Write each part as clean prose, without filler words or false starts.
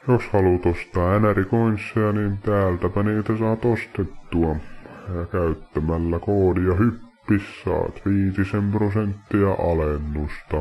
Jos haluat ostaa NR-coinseja, niin täältäpä niitä saat ostettua. Ja käyttämällä koodia HYPPIS saat 5% alennusta.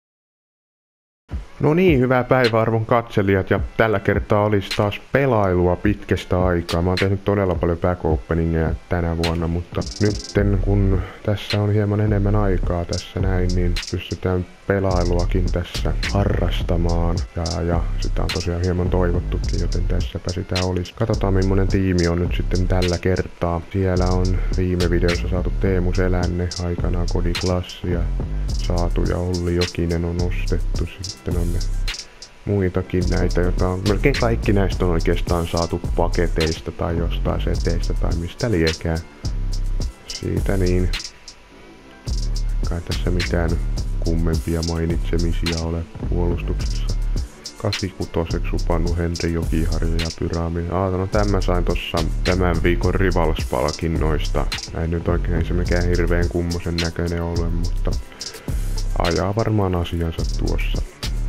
No niin, hyvää päivää arvon katselijat, ja tällä kertaa olisi taas pelailua pitkästä aikaa. Mä oon tehnyt todella paljon back openingeja tänä vuonna, mutta nytten kun tässä on hieman enemmän aikaa tässä näin, niin pystytään pelailuakin tässä harrastamaan. Ja sitä on tosiaan hieman toivottukin, joten tässäpä sitä olisi. Katsotaan millainen tiimi on nyt sitten tällä kertaa. Siellä on viime videossa saatu Teemu Selänne, aikanaan Kodiklassia saatu ja Olli Jokinen on ostettu. Sitten on muitakin näitä, joita on, melkein kaikki näistä on oikeastaan saatu paketeista tai jostain seteistä tai mistä liekään. Siitä niin. Kai tässä mitään kummempia mainitsemisia ole puolustuksessa. 86 upannut Henri Jokiharju ja Pyraami. No tämän sain tossa tämän viikon Rivals-palkinnoista. Ei nyt oikein se mikään hirveen kummosen näköinen ole, mutta ajaa varmaan asiansa tuossa.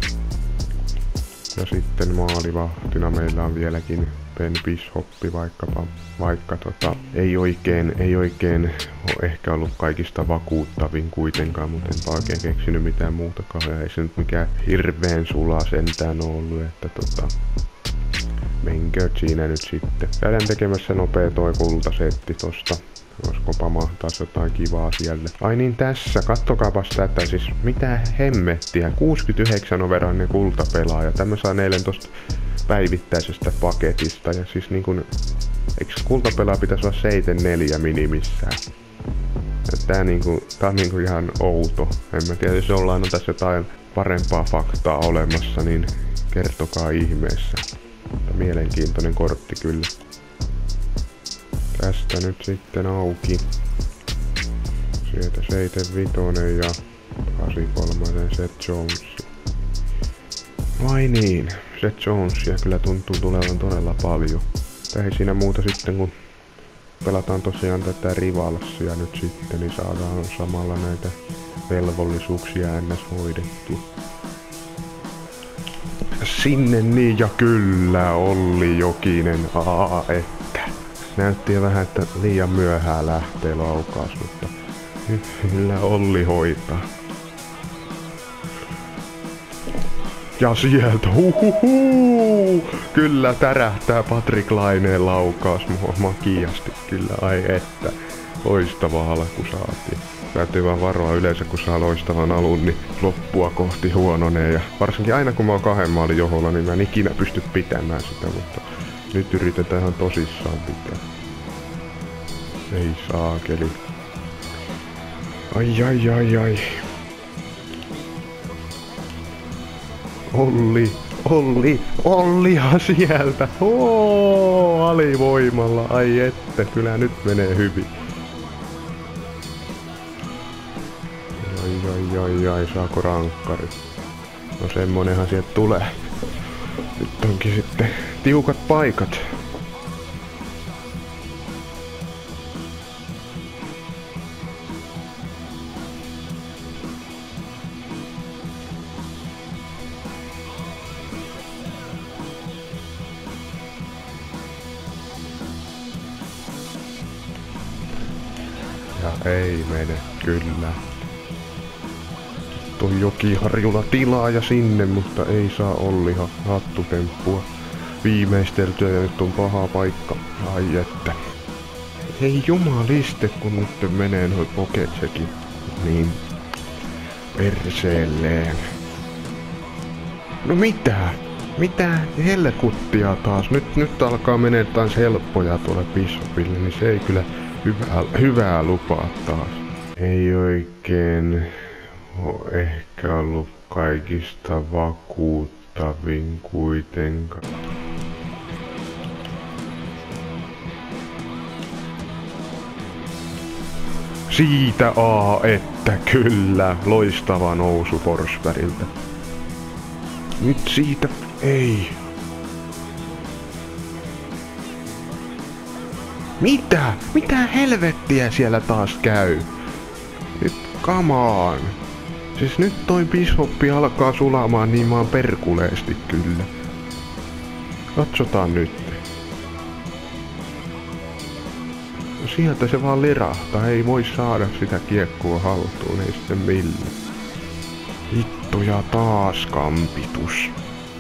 Ja sitten maalivahtina meillä on vieläkin Ben Bishoppi, vaikka ei oikein ole ehkä ollut kaikista vakuuttavin kuitenkaan, mutta enpä oikein keksinyt mitään muutakaan. Ei se nyt mikään hirveän sulaa sentään ollut, että menkö siinä nyt sitten. Käydään tekemässä nopea toi kultasetti tosta. Oiskopa mahtaas jotain kivaa siellä. Ai niin tässä, kattokaapas tätä, siis mitä hemmettiä. 69 on verran ne kultapelaaja. Tämä saa eilen tosta päivittäisestä paketista. Ja siis niin kun, eikö kultapelaaja pitäisi olla 74 minimissään? Tää on niinku ihan outo. En mä tiedä, jos jollain on tässä jotain parempaa faktaa olemassa, niin kertokaa ihmeessä. Mielenkiintoinen kortti kyllä. Tästä nyt sitten auki. Sieltä 75 ja 83 Seth Jones. Vai niin, Seth Jonesia kyllä tuntuu tulevan todella paljon. Ei siinä muuta sitten kun pelataan tosiaan tätä Rivalsia nyt sitten, niin saadaan samalla näitä velvollisuuksia ns hoidettua. Sinne niin ja kyllä Olli Jokinen, että. Näytti jo vähän, että liian myöhään lähtee laukaus, mutta kyllä Olli hoitaa. Ja sieltä, kyllä tärähtää Patrik Laineen laukaus makiasti, kyllä, ai että. Loistava alku saatiin. Täytyy vaan varoa yleensä, kun saa loistavan alun, niin loppua kohti huononee. Ja varsinkin aina kun mä oon 2 maalin joholla, niin mä en ikinä pysty pitämään sitä, mutta nyt yritetään ihan tosissaan pitää. Ei saakeli. Ai. Ollihan sieltä. Alivoimalla. Ai että, kyllä nyt menee hyvin. Ai, saako rankkari? No semmonenhan sieltä tulee. Nyt onkin sitten tiukat paikat. Ja ei mene, kyllä. Toi Jokiharjulla tilaa ja sinne, mutta ei saa Olli hattutemppua viimeisteltyä ja nyt on paha paikka. Ai että. Ei jumaliste, kun nyt menee noi poketsekin niin perseelleen. No mitä? Mitä helkuttia taas? Nyt alkaa menee taas helppoja tuolle Bishopille, niin se ei kyllä hyvää lupaa taas. Ei oikein ole ehkä ollut kaikista vakuuttavin kuitenkaan. Siitä että kyllä, loistava nousu Forsbergiltä. Nyt siitä ei. Mitä? Mitä helvettiä siellä taas käy? Nyt come on. Siis nyt toi Bishoppi alkaa sulamaan niin maan perkuleesti kyllä. Katsotaan nyt. No sieltä se vaan lirahtaa, ei voi saada sitä kiekkoa haltuun, ei sitten millään. Hitto ja taas kampitus.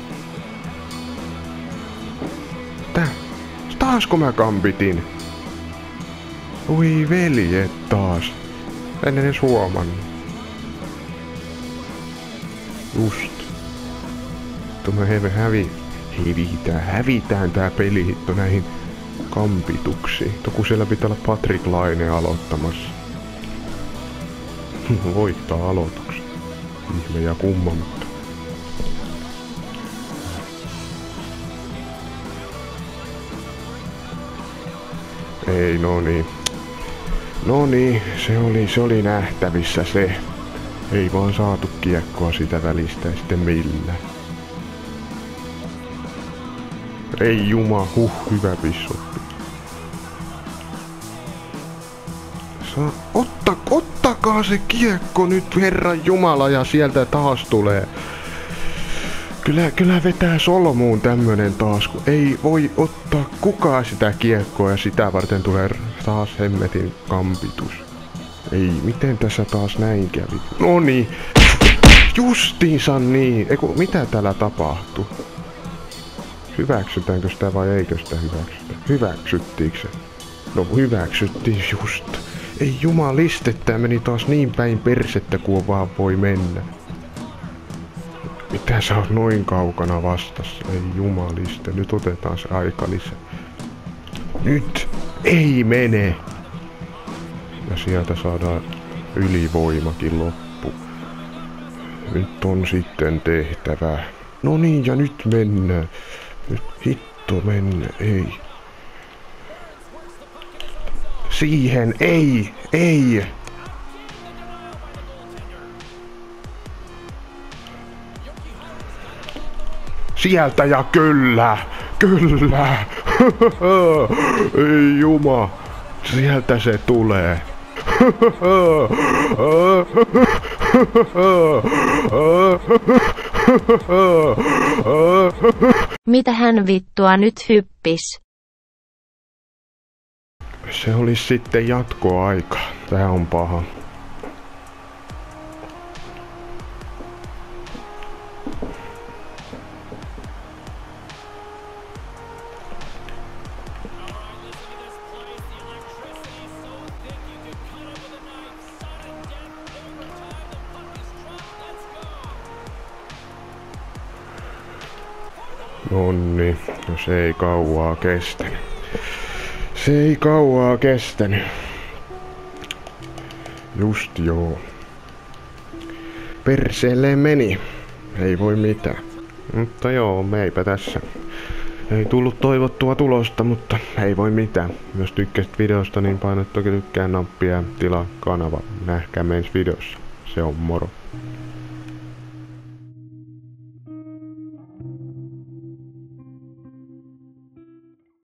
Taasko mä kampitin? Oi veljet taas. En edes huomannut. Just. Tuo hävitään tää peli hitto näihin kampituksiin. Kun siellä pitää olla Patrick Laine aloittamassa. Voittaa aloituksen. Ihme ja kumma, mutta... Ei, no niin. No niin, se oli nähtävissä se. Ei vaan saatu kiekkoa sitä välistä ja sitten millään. Ei juma, hyvä pissoppi. Ottakaa se kiekko nyt, Herran Jumala, ja sieltä taas tulee. Kyllä vetää solmuun tämmönen taas, kun ei voi ottaa kukaan sitä kiekkoa ja sitä varten tulee taas hemmetin kampitus. Ei, miten tässä taas näin kävi? Noniin! Justiinsa niin! Eiku, mitä täällä tapahtuu? Hyväksytäänkö sitä vai eikö sitä hyväksytä? Hyväksyttiinkö se? No hyväksyttiin just. Ei jumaliste, tää meni taas niin päin persettä kuin vaan voi mennä. Mitä sä oot noin kaukana vastassa? Ei jumaliste, nyt otetaan se aika lisää. Nyt! Ei mene! Ja sieltä saadaan ylivoimakin loppu. Nyt on sitten tehtävä. No niin, ja nyt mennään. Nyt hitto mennä, ei. Siihen, ei! Sieltä ja kyllä! Ei juma, sieltä se tulee. Mitähän vittua nyt hyppis? Se olisi sitten jatkoaika. Tää on paha. Nonni, no se ei kauaa kestänyt. Just joo. Perseelle meni. Ei voi mitään. Mutta joo, meipä tässä. Ei tullut toivottua tulosta, mutta ei voi mitään. Jos tykkäsit videosta, niin paina toki tykkää nappia ja tilaa kanava. Nähkäämme ensi videossa. Se on moro.